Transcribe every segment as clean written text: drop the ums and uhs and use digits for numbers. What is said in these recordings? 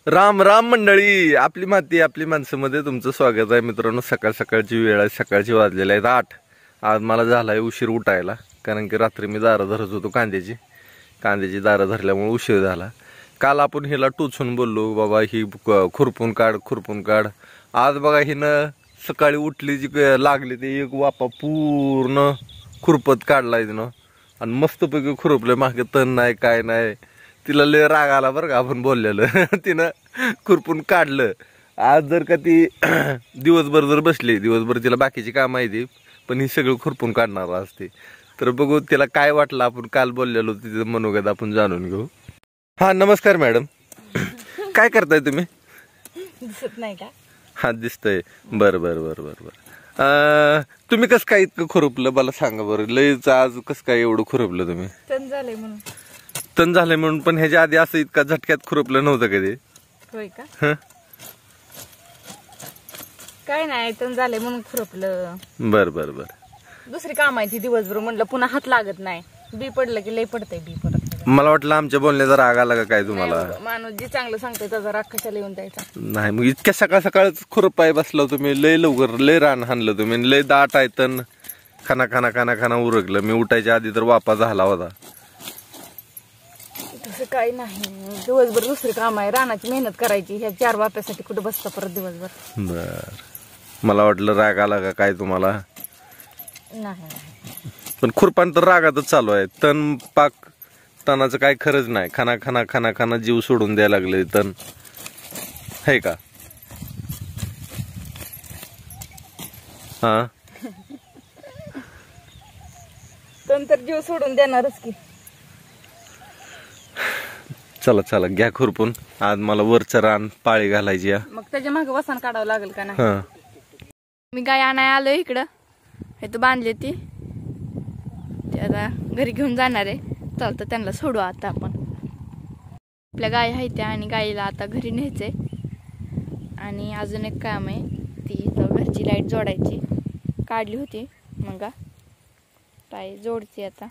राम राम मंडळी, आपली माती आपली माणसामध्ये तुमचं स्वागत आहे मित्रांनो। सकाळ सकाळची वेळ आहे, सकाळची वाजलेली आहेत 8। आज मला झालाय उशीर उठायला, कारण की रात्री मी दारं धरत होतो कांद्याची दारं धरल्यामुळे उशीर झाला। काल आपण हिला टोचून बोललो, बाबा ही खुरपून काढ। आज बघा हिनं सकाळी उठली जी लागली ते एक वापा पूर्ण खुरपत काढलाय तिनं, आणि मस्तपैकी खुरपले, मागे तण नाही काय नाही। तिला लय राग आला बरं का आपण बोललेलं तिनं खुरपून काढलं। आज जर का ती दिवसभर जर बसली, दिवसभर तिला बाकीची कामं आहे ती, पण ही सगळं खुरपून काढणार असते। तर बघू तिला काय वाटलं, आपण काल बोललेलो तिचं मनोगत आपण जाणून घेऊ। हा नमस्कार मॅडम, काय करताय तुम्ही? दिसत नाही का? हा दिसतंय। बर तुम्ही कसं काय इतकं खुरपलं मला सांगा बरं। लयच आज कसं काय एवढं खुरपलं तुम्ही? तण झालंय म्हणून। तण झालंय म्हणून? पण ह्याच्या आधी असं इतका झटक्यात खुरपलं नव्हतं कधी? होय का? काय नाही, तण झालंय म्हणून खुरपलं। बर दुसरी काम आहे ती दिवसभर, म्हणलं पुन्हा हात लागत नाही, बी पडलं की लय पडतंय बी परत। मला वाटलं आमच्या बोलण्याचा राग आला का काय तुम्हाला? माणूस जी चांगलं सांगतोय त्याचा राग कशाला येऊन द्यायचा? नाही, मग इतक्या सकाळ सकाळच खुरपाय बसला तुम्ही, लय लवकर लय रान हाणलं तुम्ही, लय दाट आहे तण, खाना उरगलं। मी उठायच्या आधी तर वापा झाला होता। तसं काही नाही, दिवसभर दुसरी काम आहे, रानाची मेहनत करायची, ह्या 4 वाप्यासाठी कुठे बसता परत दिवसभर? बर, मला वाटलं राग आला का काय तुम्हाला? नाही, पण खुरपान तर रागातच चालू आहे। तण पाक, तणाचं काय खरंच नाही, खाना जीव सोडून द्यायला लागले तण, है का? हा, तण तर जीव सोडून देणारच की। चला घ्या खुरपून, आज मला वरचं रान पाळी घालायची आहे। मग त्याच्या मागे वसान काढावं लागेल का नाही? हा, मी गाय आणाय आलो इकडं, हे तर बांधले ती आता घरी घेऊन जाणार आहे। चालतं, त्यांना सोडू आता आपण। आपल्या गाय आहे त्या, आणि गाईला आता घरी न्यायचंय। आणि अजून एक काम आहे, ती घरची लाईट जोडायची, काढली होती मग काय जोडते आता।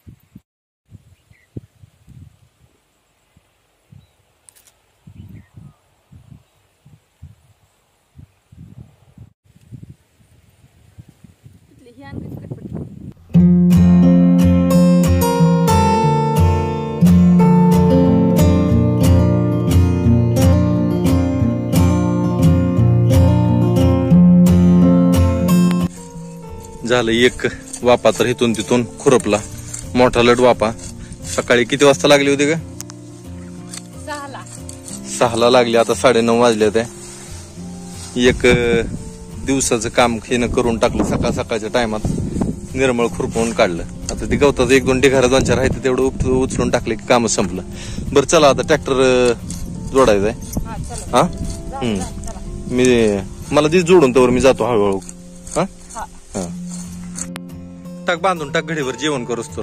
झालं एक वापा तर इथून तिथून खुरपला, मोठा लट वापा। सकाळी किती वाजता लागली होती का? 6ला लागली, आता 9:30 वाजले होते। एक दिवसाचं काम हिनं करून टाकलं, सकाळच्या टायमात निर्मळ खुरपून काढलं। आता ती गवतात 1-2 ढिगारा 2-4 आहे, तेवढं उचलून टाकले की काम संपलं। बरं चला, आता ट्रॅक्टर जोडायचंय। हा, मला ती जोडून तर मी जातो हळूहळू। हा, टाक बांधून टाक, घडीवर जेवण करूस तर।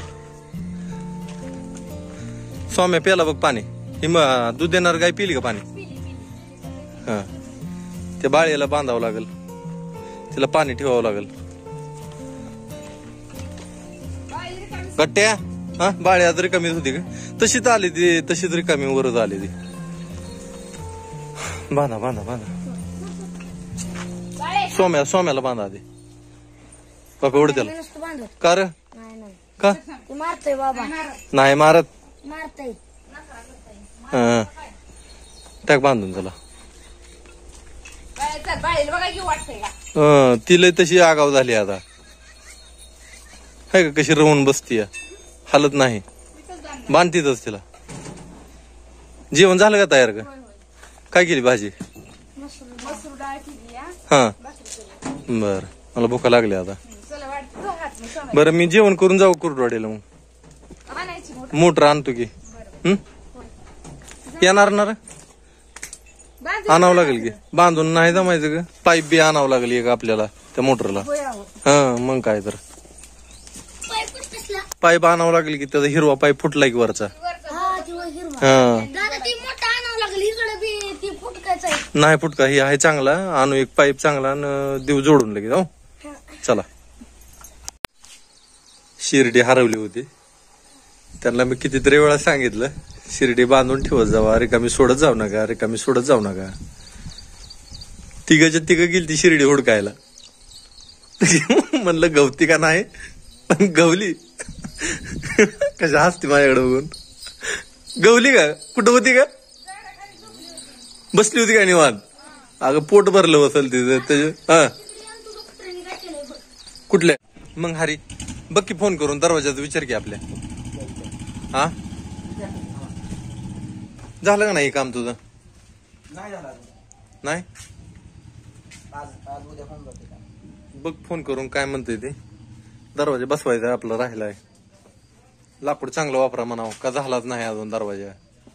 सौम्या प्याला बघ पाणी, ही दूध देणार गाय पिली का पाणी? हा, त्या बाळीला बांधावं लागेल, तिला पाणी ठेवावं लागेल। गट्ट्या, हा बाळी आज रिकामीच होती का? तशीच आली ती, तशीच रिकामी वरच आली ती। बांधा सोम्याला बांधा आधी, बाबा उड त्याला। का रे? का मारतोय बाबा? नाही मारत, मारतोय। टाक बांधून त्याला। ती लय तशी आगाव झाली आता, है का? कशी रवून बसती, हालत नाही, बांधतीतच तिला। जेवण झालं का तयार? का काय केली भाजी? हा, बर, मला भूका लागली आता। बरं, मी जेवण करून जाऊ कुरडवाडीला, मग मोटर आणतो की। येणार ना? आणावं लागेल की, बांधून नाही जमायचं का? पाईप बी आणावं लागेल एक आपल्याला त्या मोटरला। हा, मग काय तर पाईप आणावं लागेल की, त्याचा हिरवा पाईप फुटला की वरचा। हा, नाही फुटका, ही आहे चांगला, आणू एक पाईप चांगला आणि देऊ जोडून लगेच। हो चला। शिर्डी हरवली होती, त्यांना मी कितीतरी वेळा सांगितलं शिर्डी बांधून ठेवत जावा, रिकामी सोडत जाऊ नका, रिकामी सोडत जाऊ नका. तिघच्या तिघ गेली ती शिर्डी हुडकायला. म्हणलं गवती का नाही, पण गवली. कशा हसती माझ्याकडे बघून. गवली का? कुठं होती का? बसली होती का निवांत? अगं पोट भरलं बसल तिचं. हा कुठल्या मग हरी बघ की फोन करून दरवाजाचा विचार की आपल्या. हा झालं का नाही काम तुझं? नाही बघ फोन करून काय म्हणते ते. दरवाजा बसवायचा आपला राहिलाय. लाकूड चांगलं वापरा म्हणावं, का झालाच नाही अजून दरवाजा.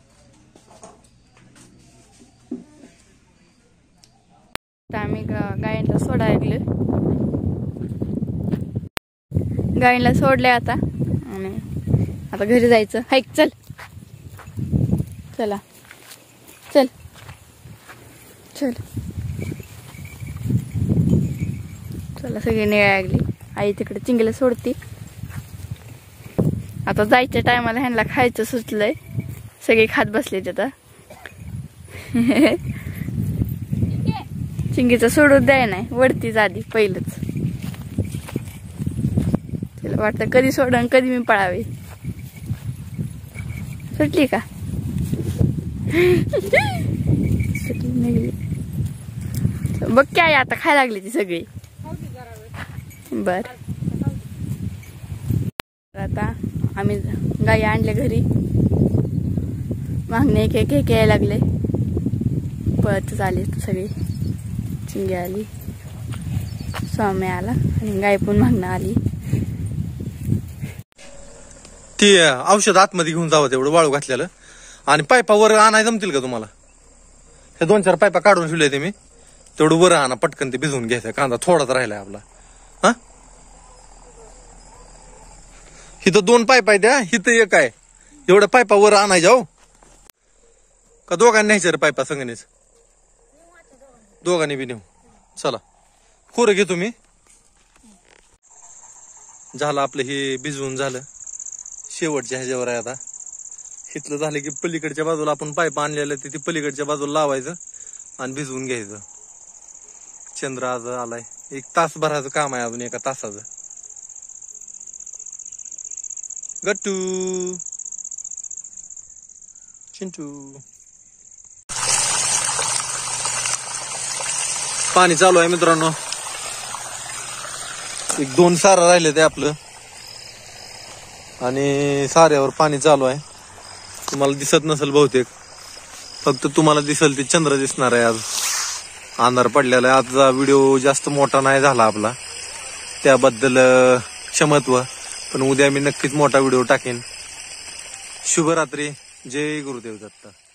आम्ही गायीला सोडायला गायीला सोडले आता आणि आता घरी जायचं. हाईक चल चला चल चल चला. सगळी निघाली. आई तिकडे चिंगीला सोडती. आता जायच्या टायमाला ह्यांना खायचं सुचलंय. सगळे खात बसले आता. चिंगीचं सोडून द्याय नाही, वरतीच आधी पहिलंच. तिला वाटतं कधी सोडन कधी मी पळावे. सुटली का? सुटली नाही. बघ काय आता खायला लागली ती सगळी. बर आता आम्ही गाई आणल्या घरी. मागणे एक एक यायला लागले. पळतच आले सगळी. चिंगी आली, स्वामी आला आणि गाय पण मागणं आली. ती औषध आतमध्ये घेऊन जावं तेवढं वाळू घातलेलं. आणि पायपा वर आणाय जमतील का तुम्हाला? हे 2-4 पायपा काढून ठेवले ते मी. तेवढं वर आणा पटकन, ते भिजवून घ्यायचं. कांदा थोडाच राहिलाय आपला. हा हिथं 2 पाईप आहे, द्या हिथं 1 आहे. एवढ्या पायपा वर आणाय जाऊ का? दोघांनी न्यायचं रे पायपा संगणीच. दोघांनी बी नेऊ. चला खोरं घे तुम्ही. झालं आपलं हे भिजवून झालं. शेवटच्या ह्याच्यावर आहे आता. हिथलं झालं की पलीकडच्या बाजूला आपण पाईप आणलेलं ते पलीकडच्या बाजूला लावायचं आणि भिजवून घ्यायचं. चंद्र आज आलाय. 1 तासभराचं काम आहे अजून, 1 तासाचं. गट्टू चिंटू पाणी चालू आहे मित्रांनो. 1-2 सारा राहिले ते आपलं आणि साऱ्यावर पाणी चालू आहे. तुम्हाला दिसत नसेल बहुतेक, फक्त तुम्हाला दिसेल ते चंद्र दिसणार आहे. आज अंधार पडलेला आहे. आजचा व्हिडिओ जास्त मोठा नाही झाला आपला, त्याबद्दल क्षमत्व. पण उद्या मी नक्कीच मोठा व्हिडिओ टाकेन. शुभरात्री. जय गुरुदेव दत्त.